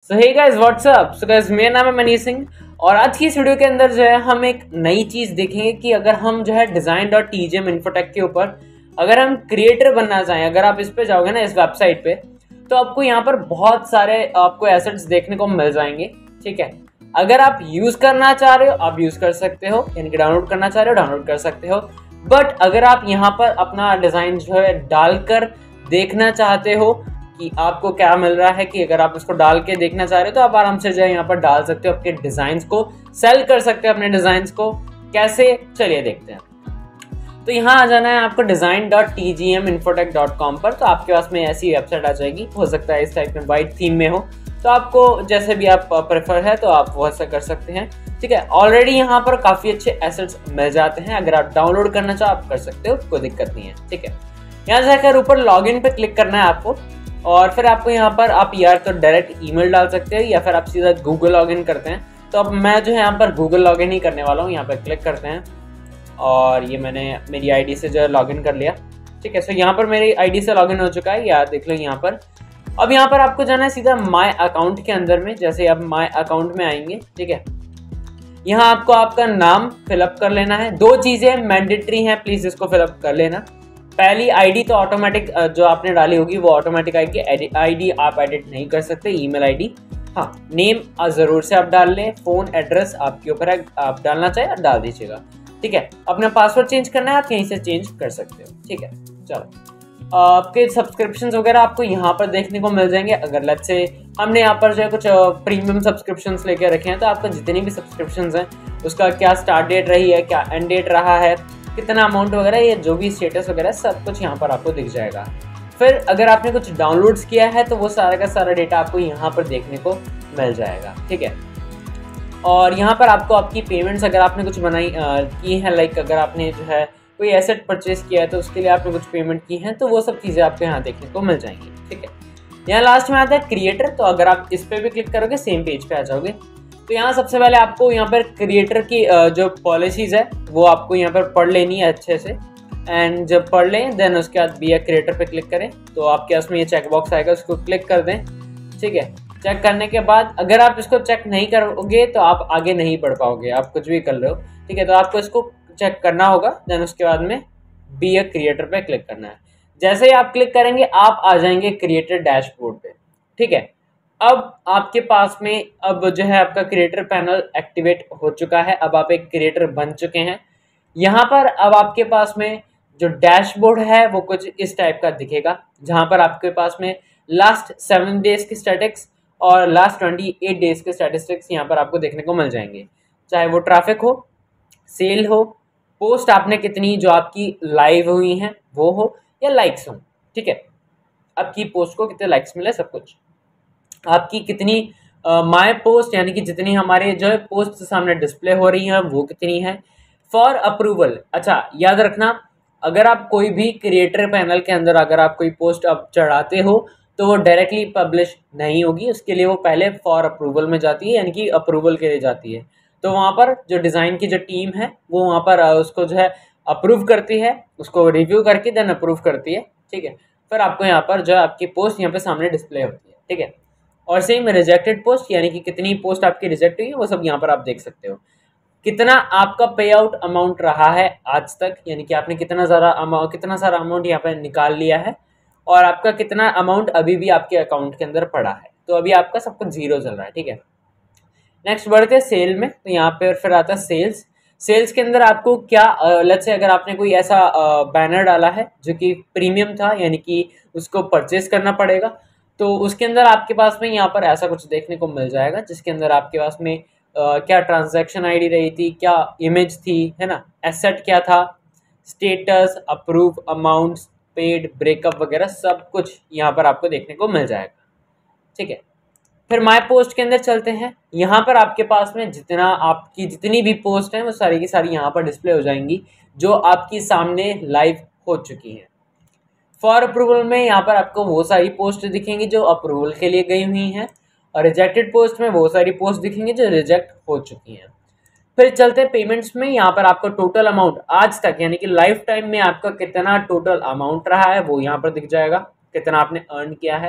सो hey guys what's up. So guys मेरा नाम है मनीष सिंह और आज की इस वीडियो के अंदर जो है हम एक नई चीज़ देखेंगे कि अगर हम जो है design.tgm इन्फोटेक के ऊपर अगर हम क्रिएटर बनना चाहें, अगर आप इस पे जाओगे ना इस वेबसाइट पे, तो आपको यहाँ पर बहुत सारे आपको एसेट्स देखने को मिल जाएंगे। ठीक है, अगर आप यूज़ करना चाह रहे हो आप यूज़ कर सकते हो, यानी कि डाउनलोड करना चाह रहे हो डाउनलोड कर सकते हो। बट अगर आप यहाँ पर अपना डिज़ाइन जो है डालकर देखना चाहते हो कि आपको क्या मिल रहा है, कि अगर आप उसको डाल के देखना चाह रहे हो तो आप आराम से जो है यहाँ पर डाल सकते हो, आपके डिज़ाइंस को सेल कर सकते हो। अपने डिज़ाइंस को कैसे, चलिए देखते हैं। तो यहाँ आ जाना है आपको design.tgminfotech.com पर। तो आपके पास में ऐसी वेबसाइट आ जाएगी, हो सकता है इस टाइप में वाइट थीम में हो, तो आपको जैसे भी आप प्रेफर है तो आप वैसा कर सकते हैं। ठीक है, ऑलरेडी यहाँ पर काफ़ी अच्छे एसेट्स मिल जाते हैं, अगर आप डाउनलोड करना चाहो आप कर सकते हो, कोई दिक्कत नहीं है। ठीक है, यहाँ जाकर ऊपर लॉगिन पे क्लिक करना है आपको और फिर आपको यहाँ पर आप यार तो डायरेक्ट ईमेल डाल सकते हो या फिर आप सीधा गूगल लॉगिन करते हैं। तो अब मैं जो है यहाँ पर गूगल लॉगिन ही करने वाला हूँ। यहाँ पर क्लिक करते हैं और ये मैंने मेरी आईडी से जो है लॉगिन कर लिया। ठीक है, सो यहाँ पर मेरी आईडी से लॉगिन हो चुका है, यार देख लो यहाँ पर। अब यहाँ पर आपको जाना है सीधा माय अकाउंट के अंदर में। जैसे आप माय अकाउंट में आएंगे, ठीक है, यहाँ आपको आपका नाम फिलअप कर लेना है। दो चीज़ें मैंडेटरी हैं, प्लीज़ इसको फिलअप कर लेना। पहली आईडी तो ऑटोमेटिक जो आपने डाली होगी वो ऑटोमेटिक आएगी, आईडी आप एडिट नहीं कर सकते, ईमेल आईडी। हाँ, नेम ज़रूर से आप डाल लें, फ़ोन एड्रेस आपके ऊपर है, आप डालना चाहे आप डाल दीजिएगा। ठीक है, अपना पासवर्ड चेंज करना है आप यहीं से चेंज कर सकते हो। ठीक है, चलो आपके सब्सक्रिप्शंस वगैरह आपको यहाँ पर देखने को मिल जाएंगे। अगर लेट्स से हमने यहाँ पर जो है कुछ प्रीमियम सब्सक्रिप्शंस लेके रखे हैं, तो आपका जितनी भी सब्सक्रिप्शंस हैं उसका क्या स्टार्ट डेट रही है, क्या एंड डेट रहा है, कितना अमाउंट वगैरह, ये जो भी स्टेटस वगैरह सब कुछ यहाँ पर आपको दिख जाएगा। फिर अगर आपने कुछ डाउनलोड्स किया है तो वो सारा का सारा डेटा आपको यहाँ पर देखने को मिल जाएगा। ठीक है, और यहाँ पर आपको आपकी पेमेंट्स अगर आपने कुछ बनाई की हैं, लाइक अगर आपने जो है कोई एसेट परचेज किया है तो उसके लिए आपने कुछ पेमेंट की है, तो वो सब चीज़ें आपको यहाँ देखने को मिल जाएंगी। ठीक है, यहाँ लास्ट में आता है क्रिएटर। तो अगर आप इस पर भी क्लिक करोगे सेम पेज पे आ जाओगे। तो यहाँ सबसे पहले आपको यहाँ पर क्रिएटर की जो पॉलिसीज़ है वो आपको यहाँ पर पढ़ लेनी है अच्छे से। एंड जब पढ़ लें देन उसके बाद बी ए क्रिएटर पे क्लिक करें, तो आपके पास में ये चेक बॉक्स आएगा, उसको क्लिक कर दें। ठीक है, चेक करने के बाद अगर आप इसको चेक नहीं करोगे तो आप आगे नहीं बढ़ पाओगे, आप कुछ भी कर रहे हो। ठीक है, तो आपको इसको चेक करना होगा, देन उसके बाद में बी ए क्रिएटर पे क्लिक करना है। जैसे ही आप क्लिक करेंगे आप आ जाएंगे क्रिएटर डैशबोर्ड पे। ठीक है, अब आपके पास में अब जो है आपका क्रिएटर पैनल एक्टिवेट हो चुका है, अब आप एक क्रिएटर बन चुके हैं। यहाँ पर अब आपके पास में जो डैशबोर्ड है वो कुछ इस टाइप का दिखेगा, जहाँ पर आपके पास में लास्ट 7 डेज की स्टैटिक्स और लास्ट 28 डेज के स्टैटिस्टिक्स यहाँ पर आपको देखने को मिल जाएंगे। चाहे वो ट्रैफिक हो, सेल हो, पोस्ट आपने कितनी जो आपकी लाइव हुई हैं वो हो, या लाइक्स हो। ठीक है, आपकी पोस्ट को कितने लाइक्स मिले, सब कुछ आपकी कितनी माय पोस्ट यानी कि जितनी हमारे जो है पोस्ट सामने डिस्प्ले हो रही है वो कितनी है। फॉर अप्रूवल, अच्छा याद रखना, अगर आप कोई भी क्रिएटर पैनल के अंदर अगर आप कोई पोस्ट अब चढ़ाते हो तो वो डायरेक्टली पब्लिश नहीं होगी, उसके लिए वो पहले फॉर अप्रूवल में जाती है, यानी कि अप्रूवल के लिए जाती है। तो वहाँ पर जो डिज़ाइन की जो टीम है वो वहाँ पर उसको जो है अप्रूव करती है, उसको रिव्यू करके देन अप्रूव करती है। ठीक है, फिर आपको यहाँ पर जो है आपकी पोस्ट यहाँ पे सामने डिस्प्ले होती है। ठीक है, और सेम रिजेक्टेड पोस्ट यानी कि कितनी पोस्ट आपकी रिजेक्ट हुई है वो सब यहाँ पर आप देख सकते हो। कितना आपका पे आउट अमाउंट रहा है आज तक, यानी कि आपने कितना सारा अमाउंट यहाँ पर निकाल लिया है, और आपका कितना अमाउंट अभी भी आपके अकाउंट के अंदर पड़ा है। तो अभी आपका सब कुछ 0 चल रहा है। ठीक है, नेक्स्ट बढ़ते हैं सेल में। तो यहाँ पे फिर आता है सेल्स। सेल्स के अंदर आपको क्या लेट्स से अगर आपने कोई ऐसा बैनर डाला है जो कि प्रीमियम था, यानी कि उसको परचेज करना पड़ेगा, तो उसके अंदर आपके पास में यहाँ पर ऐसा कुछ देखने को मिल जाएगा, जिसके अंदर आपके पास में क्या ट्रांजैक्शन आईडी रही थी, क्या इमेज थी, है ना, एसेट क्या था, status, approve, amounts, paid, breakup वगैरह सब कुछ यहाँ पर आपको देखने को मिल जाएगा। ठीक है, फिर माय पोस्ट के अंदर चलते हैं। यहाँ पर आपके पास में आपकी जितनी भी पोस्ट हैं वो सारी की सारी यहाँ पर डिस्प्ले हो जाएंगी, जो आपकी सामने लाइव हो चुकी हैं। फॉर अप्रूवल में यहाँ पर आपको वो सारी पोस्ट दिखेंगी जो अप्रूवल के लिए गई हुई हैं, और रिजेक्टेड पोस्ट में वो सारी पोस्ट दिखेंगी जो रिजेक्ट हो चुकी हैं। फिर चलते हैं पेमेंट्स में। यहाँ पर आपको टोटल अमाउंट आज तक यानी कि लाइफ टाइम में आपका कितना टोटल अमाउंट रहा है वो यहाँ पर दिख जाएगा, कितना आपने अर्न किया है।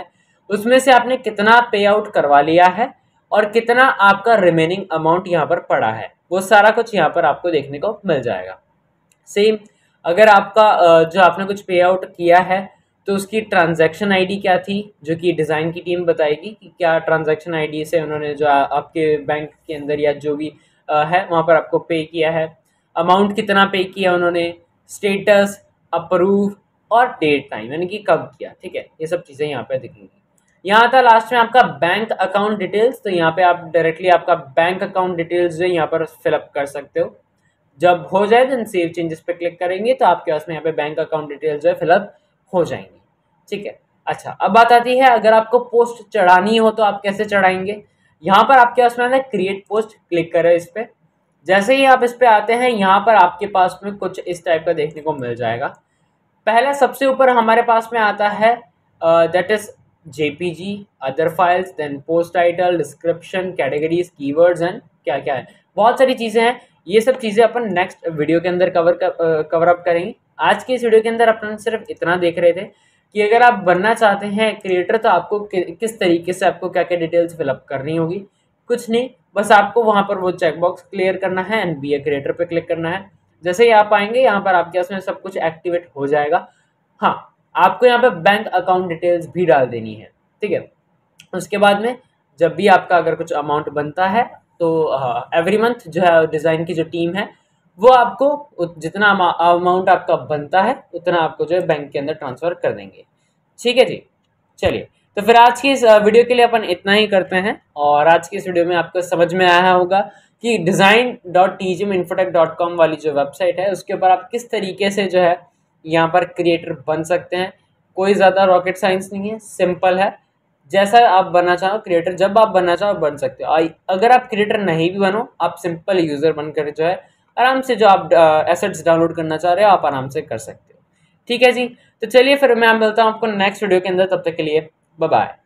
उसमें से आपने कितना पे आउट करवा लिया है और कितना आपका रिमेनिंग अमाउंट यहाँ पर पड़ा है, वो सारा कुछ यहाँ पर आपको देखने को मिल जाएगा। सेम अगर आपका जो आपने कुछ पे आउट किया है तो उसकी ट्रांजैक्शन आईडी क्या थी, जो कि डिज़ाइन की टीम बताएगी कि क्या ट्रांजैक्शन आईडी से उन्होंने जो आपके बैंक के अंदर या जो भी है वहाँ पर आपको पे किया है, अमाउंट कितना पे किया उन्होंने, स्टेटस, अप्रूव और डेट टाइम यानी कि कब किया। ठीक है, ये सब चीज़ें यहाँ पे दिखेंगी। यहाँ था लास्ट में आपका बैंक अकाउंट डिटेल्स, तो यहाँ पे आप डायरेक्टली आपका बैंक अकाउंट डिटेल्स जो है यहाँ पर फिलअप कर सकते हो। जब हो जाए देन सेव चेंजेस पे क्लिक करेंगे तो आपके पास में यहाँ पे बैंक अकाउंट डिटेल्स जो है फिलअप हो जाएंगी। ठीक है, अच्छा अब बात आती है अगर आपको पोस्ट चढ़ानी हो तो आप कैसे चढ़ाएंगे। यहाँ पर आपके पास में क्रिएट पोस्ट, क्लिक करें इस पर। जैसे ही आप इस पे आते हैं यहाँ पर आपके पास में कुछ इस टाइप का देखने को मिल जाएगा। पहला सबसे ऊपर हमारे पास में आता है that is JPG, other files, then post title, description, categories, keywords and क्या क्या है, बहुत सारी चीज़ें हैं। ये सब चीज़ें अपन नेक्स्ट वीडियो के अंदर कवर अप करेंगे। आज की इस वीडियो के अंदर अपन सिर्फ इतना देख रहे थे कि अगर आप बनना चाहते हैं क्रिएटर तो आपको किस तरीके से आपको क्या क्या डिटेल्स फिलअप करनी होगी। कुछ नहीं, बस आपको वहाँ पर वो चेकबॉक्स क्लियर करना है एंड बी ए क्रिएटर पे क्लिक करना है। जैसे ही आप आएंगे यहाँ पर आपके पास में सब कुछ एक्टिवेट हो जाएगा। हाँ, आपको यहाँ पे बैंक अकाउंट डिटेल्स भी डाल देनी है। ठीक है, उसके बाद में जब भी आपका अगर कुछ अमाउंट बनता है तो एवरी मंथ जो है डिज़ाइन की जो टीम है वो आपको जितना अमाउंट आपका बनता है उतना आपको जो है बैंक के अंदर ट्रांसफ़र कर देंगे। ठीक है जी, चलिए तो फिर आज की इस वीडियो के लिए अपन इतना ही करते हैं। और आज की इस वीडियो में आपको समझ में आया होगा कि design.tgeminfotech.com वाली जो वेबसाइट है उसके ऊपर आप किस तरीके से जो है यहाँ पर क्रिएटर बन सकते हैं। कोई ज़्यादा रॉकेट साइंस नहीं है, सिंपल है। जैसा आप बनना चाहो क्रिएटर, जब आप बनना चाहो बन सकते हो। अगर आप क्रिएटर नहीं भी बनो, आप सिंपल यूज़र बनकर जो है आराम से जो आप एसेट्स डाउनलोड करना चाह रहे हो आप आराम से कर सकते हो। ठीक है जी, तो चलिए फिर मैं मिलता हूँ आपको नेक्स्ट वीडियो के अंदर, तब तक के लिए बाय बाय।